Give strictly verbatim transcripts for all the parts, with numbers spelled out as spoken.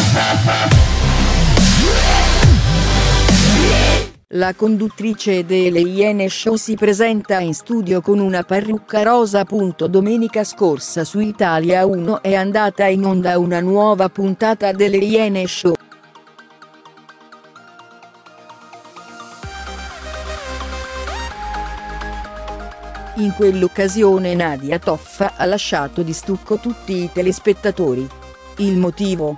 La conduttrice delle Iene Show si presenta in studio con una parrucca rosa. Domenica scorsa su Italia uno è andata in onda una nuova puntata delle Iene Show. In quell'occasione Nadia Toffa ha lasciato di stucco tutti i telespettatori. Il motivo?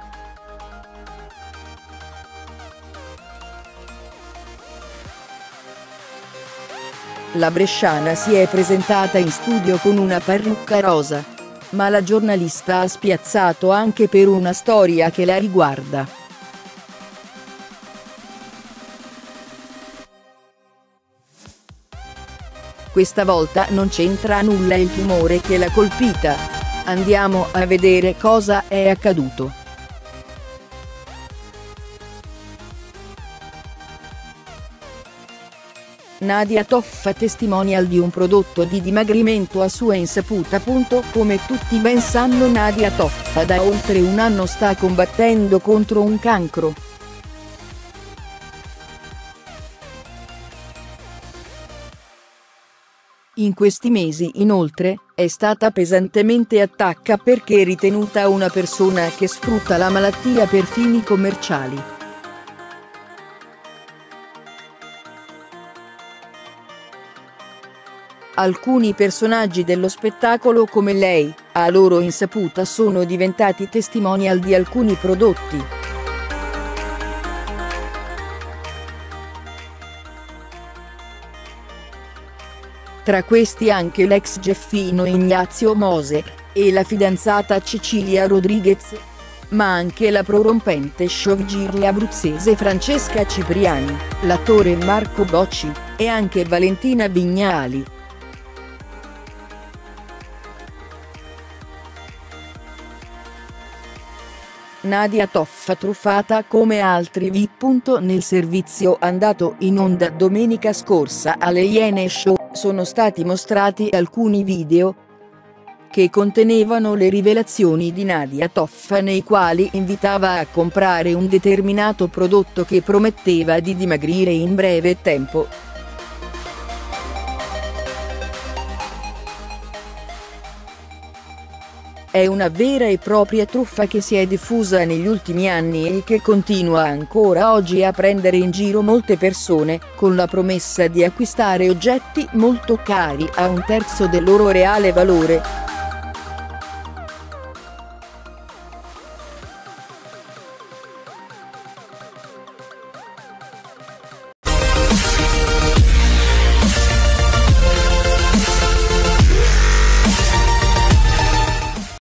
La bresciana si è presentata in studio con una parrucca rosa, ma la giornalista ha spiazzato anche per una storia che la riguarda. Questa volta non c'entra nulla il tumore che l'ha colpita. Andiamo a vedere cosa è accaduto. Nadia Toffa, testimonial di un prodotto di dimagrimento a sua insaputa. Come tutti ben sanno, Nadia Toffa da oltre un anno sta combattendo contro un cancro. In questi mesi, inoltre, è stata pesantemente attaccata perché ritenuta una persona che sfrutta la malattia per fini commerciali. Alcuni personaggi dello spettacolo come lei, a loro insaputa, sono diventati testimonial di alcuni prodotti. Tra questi anche l'ex Geffino Ignazio Moser e la fidanzata Cecilia Rodriguez, ma anche la prorompente showgirl abruzzese Francesca Cipriani, l'attore Marco Bocci, e anche Valentina Vignali. Nadia Toffa truffata come altri V I. Nel servizio andato in onda domenica scorsa alle Iene Show sono stati mostrati alcuni video che contenevano le rivelazioni di Nadia Toffa, nei quali invitava a comprare un determinato prodotto che prometteva di dimagrire in breve tempo. È una vera e propria truffa che si è diffusa negli ultimi anni e che continua ancora oggi a prendere in giro molte persone, con la promessa di acquistare oggetti molto cari a un terzo del loro reale valore.